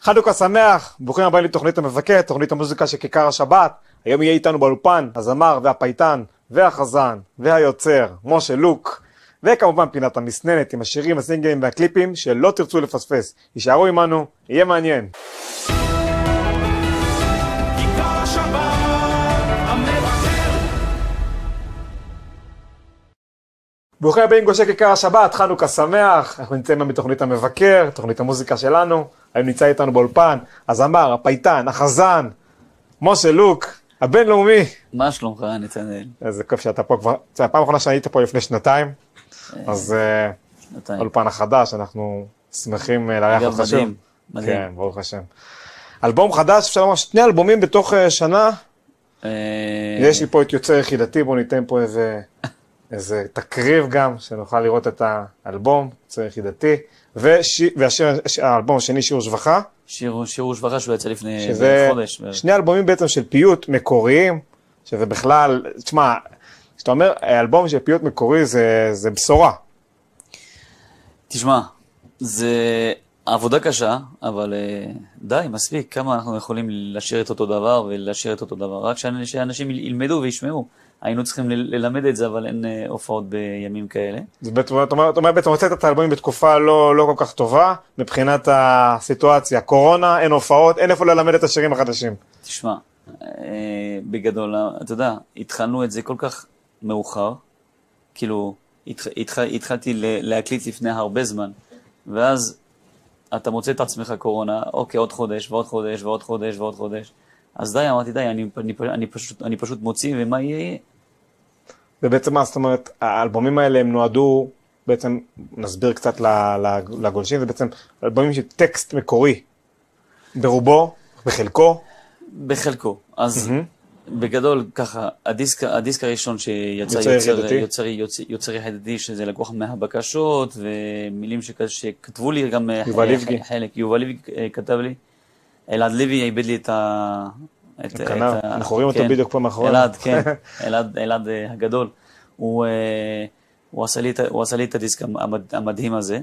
חנוכה שמח, ברוכים הבאים לתוכנית המבקר, תוכנית המוזיקה של כיכר השבת. היום יהיה איתנו באולפן הזמר והפייטן והחזן והיוצר משה לוק, וכמובן פינת המסננת עם השירים, הסינגלים והקליפים שלא תרצו לפספס. יישארו עמנו, יהיה מעניין. ברוכים הבאים גושי כיכר השבת, חנוכה שמח. אנחנו נמצאים בתוכנית המבקר, תוכנית המוזיקה שלנו. היום נמצא איתנו באולפן הזמר, הפייטן, החזן, משה לוק, הבינלאומי. מה שלומך, נתנאל? איזה כיף שאתה פה כבר. זה הפעם האחרונה שהיית פה לפני שנתיים. אז אולפן החדש, אנחנו שמחים לארח אותך שוב. מדהים. כן, ברוך השם. אלבום חדש, אפשר לומר שני אלבומים בתוך שנה. יש לי פה את יוצר יחידתי, בואו ניתן פה איזה תקריב גם, שנוכל לראות את האלבום, יוצר יחידתי. והאלבום השני, שיר ושבחה. שיר ושבחה שהוא יצא לפני חודש. שני אלבומים בעצם של פיוט מקוריים, שזה בכלל, תשמע, כשאתה אומר, האלבום של פיוט מקורי זה בשורה. תשמע, זה עבודה קשה, אבל די, מספיק, כמה אנחנו יכולים לשיר את אותו דבר ולשיר את אותו דבר, רק שאנשים ילמדו וישמעו. היינו צריכים ללמד את זה, אבל אין הופעות בימים כאלה. זאת אומרת, בעצם הוצאת את האלבומים בתקופה לא כל כך טובה, מבחינת הסיטואציה. קורונה, אין הופעות, אין איפה ללמד את השירים החדשים. תשמע, בגדול, אתה יודע, התחלנו את זה כל כך מאוחר, כאילו, התחלתי להקליט לפני הרבה זמן, ואז אתה מוצא את עצמך קורונה, אוקיי, עוד חודש, ועוד חודש, ועוד חודש, ועוד חודש. אז די, אמרתי, די, אני פשוט מוציא, ומה יהיה? ובעצם מה, זאת אומרת, האלבומים האלה הם נועדו, בעצם נסביר קצת לגולשים, זה בעצם אלבומים של טקסט מקורי, ברובו, בחלקו. בחלקו, אז בגדול ככה, הדיסק הראשון שיצא יוצר יחידתי, שזה לקוח מהבקשות, ומילים שכתבו לי גם חלק, יובל ליבגי כתב לי, אלעד לוי איבד לי את אנחנו רואים אותו בדיוק פה מאחורי. אלעד, כן, אלעד הגדול. הוא עשה לי את הדיסק המדהים הזה,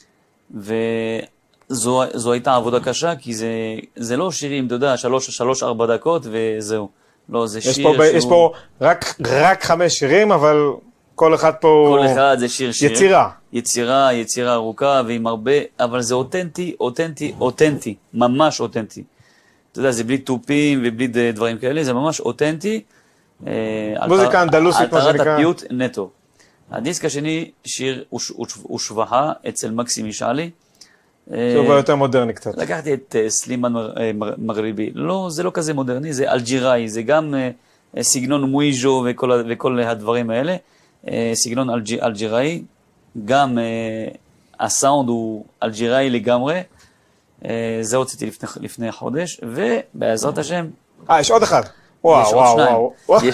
וזו הייתה עבודה קשה, כי זה לא שירים, אתה יודע, 3-4 דקות וזהו. לא, זה שיר שהוא... יש פה רק 5 שירים, אבל כל אחד פה... כל אחד זה שיר. יצירה. יצירה ארוכה ועם הרבה, אבל זה אותנטי, ממש אותנטי. אתה יודע, זה בלי טופים ובלי דברים כאלה, זה ממש אותנטי. מוזיקה אנדלוסית, מה שנקרא. על הפיוט נטו. הדיסק השני, שיר ושבחה אצל מקסים משאלי. שהוא כבר יותר מודרני קצת. לקחתי את סלימן מגריבי. לא, זה לא כזה מודרני, זה אלג'יראי, זה גם סגנון מויז'ו וכל הדברים האלה. סגנון אלג'יראי, גם הסאונד הוא אלג'יראי לגמרי. זה הוצאתי לפני חודש, ובעזרת השם... יש עוד אחד. וואו.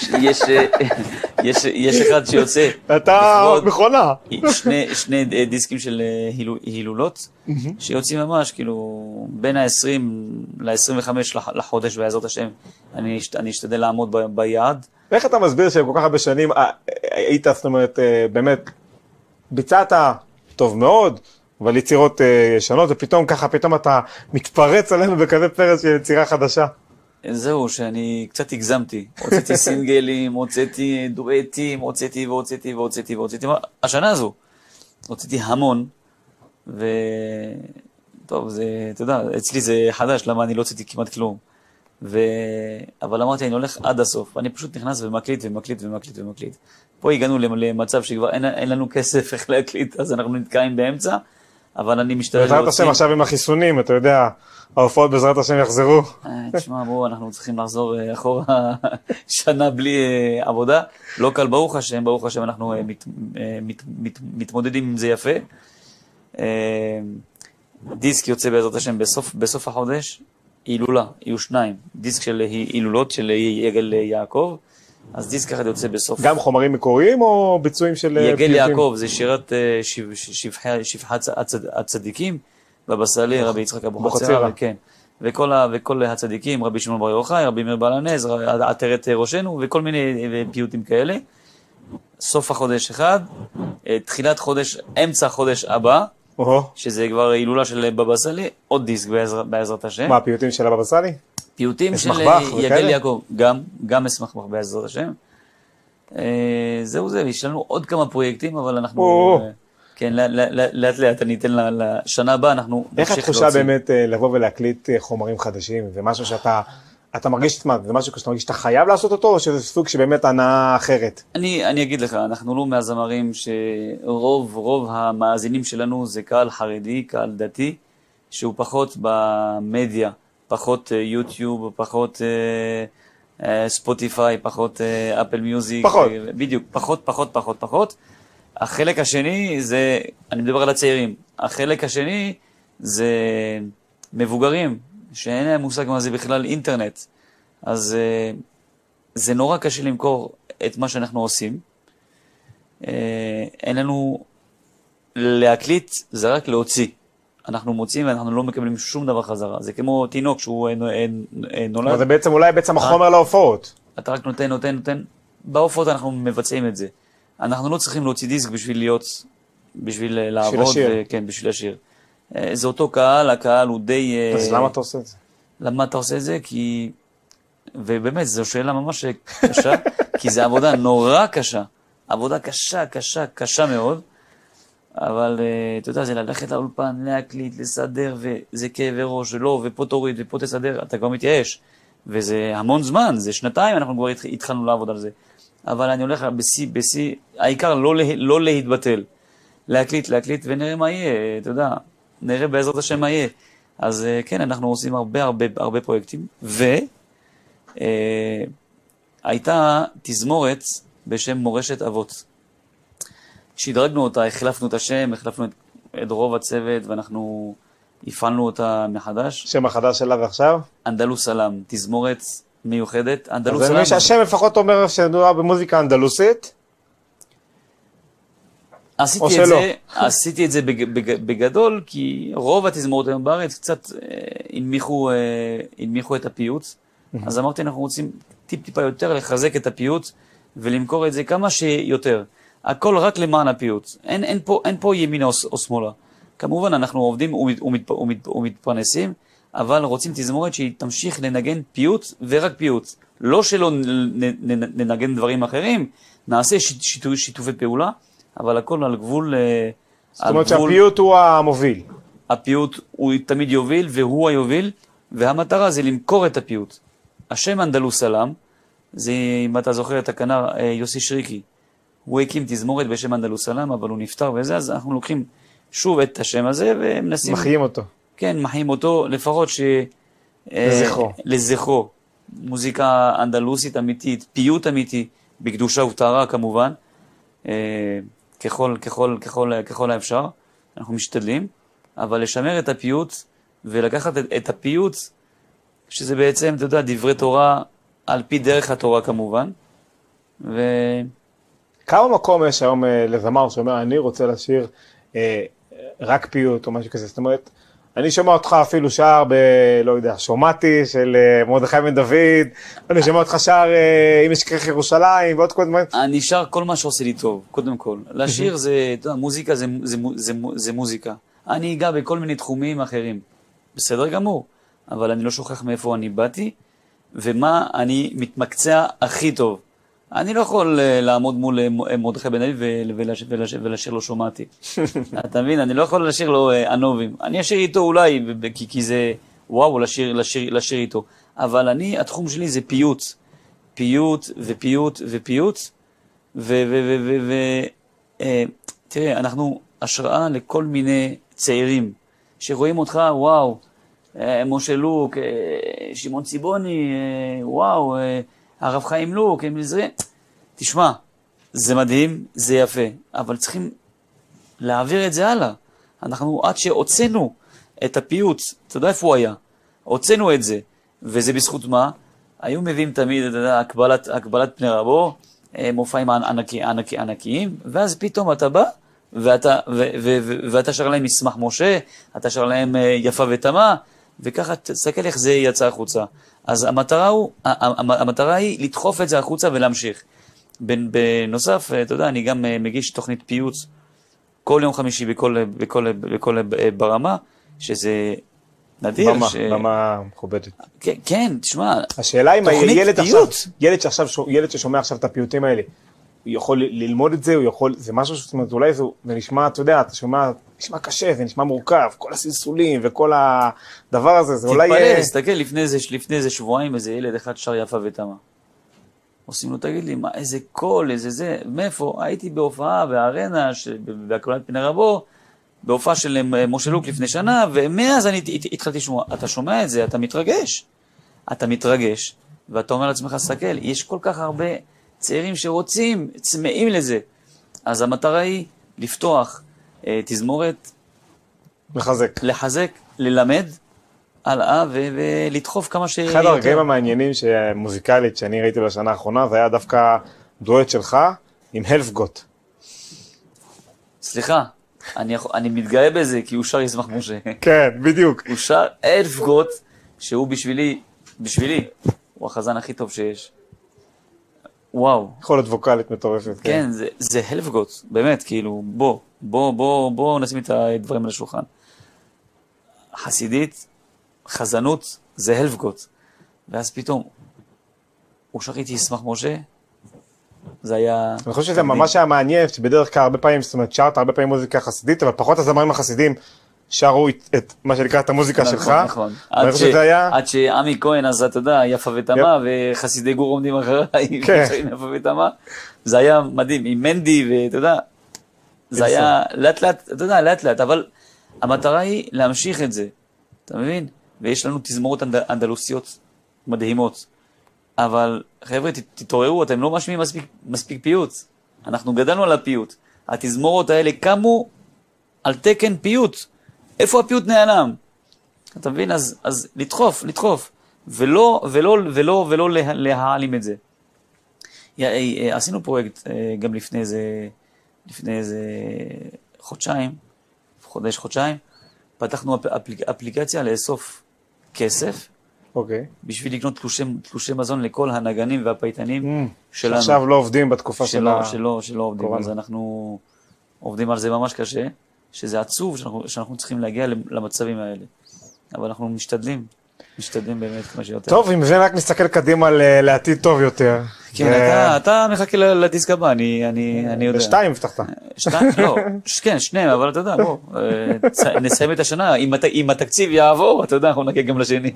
יש אחד שיוצא... אתה מכונה. שני דיסקים של הילולות, שיוצאים ממש, כאילו, בין ה-20 ל-25 לחודש, בעזרת השם, אני אשתדל לעמוד ביעד. ואיך אתה מסביר שכל כך הרבה שנים היית, זאת אומרת, באמת, ביצעת טוב מאוד, אבל יצירות ישנות, ופתאום ככה, פתאום אתה מתפרץ עלינו בכזה פרץ של יצירה חדשה. זהו, שאני קצת הגזמתי. הוצאתי סינגלים, הוצאתי דואטים, הוצאתי. השנה הזו, הוצאתי המון, וטוב, זה, אתה יודע, אצלי זה חדש, למה אני לא הוצאתי כמעט כלום. אבל אמרתי, אני הולך עד הסוף. אני פשוט נכנס ומקליט. פה הגענו למצב שכבר אין לנו כסף איך להקליט, אז אנחנו נתקעים באמצע, אבל אני משתדל להוציא. בעזרת השם עכשיו עם החיסונים, אתה יודע, ההופעות בעזרת השם יחזרו. תשמע, בואו, אנחנו צריכים לחזור אחורה שנה בלי עבודה. לא קל, ברוך השם, אנחנו מתמודדים עם זה יפה. דיסק יוצא בעזרת השם בסוף החודש, הילולה, יהיו 2. דיסק של הילולות של יגל יעקב, אז דיסק אחד יוצא בסוף. גם חומרים מקוריים או ביצועים של יגל יעקב, זה שירת שבחת הצדיקים, בבא-סאלי, רבי יצחק אבוחצירא, כן. וכל הצדיקים, רבי שמעון בר יוחאי, רבי מאיר בעל הנס, עטרת ראשנו, וכל מיני פיוטים כאלה. סוף החודש אחד, תחילת חודש, אמצע החודש הבא, שזה כבר הילולה של בבא סאלי, עוד דיסק בעזרת השם. מה, הפיוטים של בבא סאלי? פיוטים של יגל יעקב, גם אסמכבך בעזרת השם. זהו זה, יש לנו עוד כמה פרויקטים, אבל אנחנו... כן, לאט לאט אני אתן לשנה הבאה, אנחנו... איך התחושה באמת לבוא ולהקליט חומרים חדשים, ומשהו שאתה מרגיש, זה משהו שאתה מרגיש שאתה חייב לעשות אותו, או שזה סוג שבאמת הנאה אחרת? אני אגיד לך, אנחנו לא מהזמרים שרוב המאזינים שלנו זה קהל חרדי, קהל דתי, שהוא פחות במדיה, פחות יוטיוב, פחות ספוטיפיי, פחות אפל מיוזיק. פחות. בדיוק, פחות. החלק השני זה, אני מדבר על הצעירים, החלק השני זה מבוגרים, שאין להם מושג מה זה בכלל אינטרנט. אז זה נורא קשה למכור את מה שאנחנו עושים. אין לנו להקליט, זה רק להוציא. אנחנו מוצאים ואנחנו לא מקבלים שום דבר חזרה. זה כמו תינוק שהוא נולד. זה בעצם אולי החומר להופעות. אתה רק נותן. בהופעות אנחנו מבצעים את זה. אנחנו לא צריכים להוציא דיסק בשביל לעבוד. כן, בשביל לשיר. זה אותו קהל, הקהל הוא די... אז למה אתה עושה את זה? למה אתה עושה את זה? כי... ובאמת, זו שאלה ממש קשה, כי זו עבודה נורא קשה. עבודה קשה מאוד. אבל אתה יודע, זה ללכת לאולפן, להקליט, לסדר, וזה כאבי ראש, ולא, ופה תוריד, ופה תסדר, אתה כבר מתייאש. וזה המון זמן, זה שנתיים, אנחנו כבר התחלנו לעבוד על זה. אבל אני הולך בשיא, העיקר לא להתבטל. להקליט, ונראה מה יהיה, אתה יודע, נראה בעזרת השם מה יהיה. אז כן, אנחנו עושים הרבה פרויקטים, והייתה תזמורת בשם מורשת אבות. שהדרגנו אותה, החלפנו את השם, החלפנו את רוב הצוות, ואנחנו הפעלנו אותה מחדש. שם החדש שלה ועכשיו? אנדלוס סלאם, תזמורת מיוחדת. אנדלוס סלאם. אז אני שהשם לפחות אומר שדובר במוזיקה אנדלוסית? עשיתי את זה בגדול, כי רוב התזמורות היום בארץ קצת הנמיכו את הפיוט. אז אמרתי, אנחנו רוצים טיפה יותר לחזק את הפיוט, ולמכור את זה כמה שיותר. הכל רק למען הפיוט. אין פה ימינה או שמאלה. כמובן, אנחנו עובדים ומתפרנסים, אבל רוצים תזמורת שהיא תמשיך לנגן פיוט ורק פיוט. לא שלא ננגן דברים אחרים, נעשה שיתופי פעולה, אבל הכל על גבול... זאת אומרת שהפיוט הוא המוביל. הפיוט הוא תמיד יוביל, והוא היוביל, והמטרה זה למכור את הפיוט. השם אנדלוס סלאם, זה, אם אתה זוכר את הכנר, יוסי שריקי, הוא הקים תזמורת בשם אנדלוס סלאם, אבל הוא נפטר וזה, אז אנחנו לוקחים שוב את השם הזה, ומנסים... מחיים אותו. כן, מחיים אותו, לפחות לזכרו. מוזיקה אנדלוסית אמיתית, פיוט אמיתי, בקדושה וטהרה כמובן, ככל האפשר, אנחנו משתדלים, אבל לשמר את הפיוט, ולקחת את הפיוט, שזה בעצם, אתה יודע, דברי תורה, על פי דרך התורה כמובן, כמה מקום יש היום לזמר שאומר, אני רוצה לשיר רק פיוט או משהו כזה, זאת אומרת, אני שומע אותך אפילו שר לא יודע, שומעתי של מרדכי בן דוד, אני שומע אותך שר אם יש כרך ירושלים ועוד כל דברים. אני שר כל מה שעושה לי טוב, קודם כל. לשיר זה, אתה יודע, מוזיקה זה מוזיקה. אני אגע בכל מיני תחומים אחרים. בסדר גמור, אבל אני לא שוכח מאיפה אני באתי, ומה אני מתמקצע הכי טוב. אני לא יכול לעמוד מול מרדכי בן דוד ולשיר לו שומעתי. אתה מבין? אני לא יכול לשיר לו ענובים. אני אשיר איתו אולי, כי זה וואו, לשיר איתו. אבל התחום שלי זה פיוט. פיוט ופיוט ופיוט. תראה, אנחנו השראה לכל מיני צעירים שרואים אותך, וואו, משה לוק, שמעון ציבוני, וואו, הרב חיים לוק, תשמע, זה מדהים, זה יפה, אבל צריכים להעביר את זה הלאה. אנחנו עד שהוצאנו את הפיוט, אתה יודע איפה הוא היה? הוצאנו את זה, וזה בזכות מה? היו מביאים תמיד, אתה יודע, הקבלת פני רבו, מופעים ענקיים, ואז פתאום אתה בא, ואתה שר להם מסמך משה, אתה שר להם יפה ותמה, וככה תסתכל איך זה יצא החוצה. אז המטרה היא לדחוף את זה החוצה ולהמשיך. בנוסף, אתה יודע, אני גם מגיש תוכנית פיוט כל יום חמישי בכל ברמה, שזה נדיר. במה מכובדת. כן, תשמע, השאלה אם ילד ששומע עכשיו את הפיוטים האלה, הוא יכול ללמוד את זה, זה משהו זאת אומרת, אולי זה נשמע, אתה יודע, אתה שומע, נשמע קשה, זה נשמע מורכב, כל הסלסולים וכל הדבר הזה, זה אולי... תתפלא, תסתכל, לפני איזה שבועיים, איזה ילד אחד שר יפה ותמה. עושים לו, תגיד לי, מה, איזה קול, איזה זה, מאיפה? הייתי בהופעה, בארנה, בהקרנת פני רבו, בהופעה של משה לוק לפני שנה, ומאז אני התחלתי לשמוע, אתה שומע את זה, אתה מתרגש, ואתה אומר לעצמך, סתכל, יש כל כך הרבה צעירים שרוצים, צמאים לזה. אז המטרה היא לפתוח תזמורת, לחזק, ללמד, הלאה ולדחוף כמה שיותר. אחד הרגעים המעניינים מוזיקלית שאני ראיתי בשנה האחרונה, זה היה דווקא דואט שלך עם הלפגוט. סליחה, אני מתגאה בזה כי הוא שר ישמח משה. כן, בדיוק. הוא שר הלפגוט, שהוא בשבילי, הוא החזן הכי טוב שיש. וואו. יכולת ווקלית מטורפת. כן, זה הלפגוט, באמת, כאילו, בוא נשים את הדברים על השולחן. חסידית, חזנות, זה הלפגוט. ואז פתאום, הוא שר איתי ישמח משה, זה היה... אני חושב שזה ממש היה מעניין, שבדרך כלל הרבה פעמים, זאת אומרת, שרת הרבה פעמים מוזיקה חסידית, אבל פחות הזמרים החסידים שרו את מה שנקרא את המוזיקה שלך. נכון. עד שעמי כהן, אז אתה יודע, יפה ותמה, וחסידי גור עומדים אחריי, יפה ותמה. זה היה מדהים, עם מנדי, ואתה יודע, זה היה לאט לאט, אתה יודע, לאט לאט, אבל המטרה היא להמשיך את זה, אתה מבין? ויש לנו תזמורות אנדלוסיות מדהימות. אבל חבר'ה, תתעוררו, אתם לא משמיעים מספיק פיוט. אנחנו גדלנו על הפיוט. התזמורות האלה קמו על תקן פיוט. איפה הפיוט נעלם? אתה מבין? אז לדחוף. ולא להעלים את זה. עשינו פרויקט גם לפני איזה חודשיים. פתחנו אפליקציה לאסוף כסף. אוקיי. בשביל לקנות תלושי מזון לכל הנגנים והפייטנים שלנו. עכשיו לא עובדים בתקופה שלא עובדים, אז אנחנו עובדים על זה ממש קשה, שזה עצוב שאנחנו צריכים להגיע למצבים האלה. אבל אנחנו משתדלים באמת כמו שיותר. טוב, אם זה רק נסתכל קדימה לעתיד טוב יותר. כן, אתה מחכה לדיסק הבא, אני יודע. בשתיים הבטחת. לא, כן, שניהם, אבל אתה יודע, בוא, נסיים את השנה, אם התקציב יעבור, אתה יודע, אנחנו נגיע גם לשני.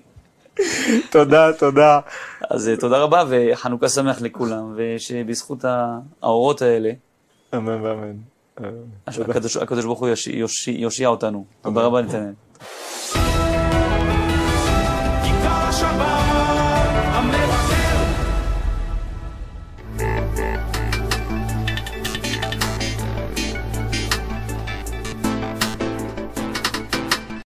תודה. אז תודה רבה, וחנוכה שמח לכולם, ושבזכות האורות האלה, אמן ואמן. הקדוש ברוך הוא יושיע אותנו. תודה רבה, נתנאל.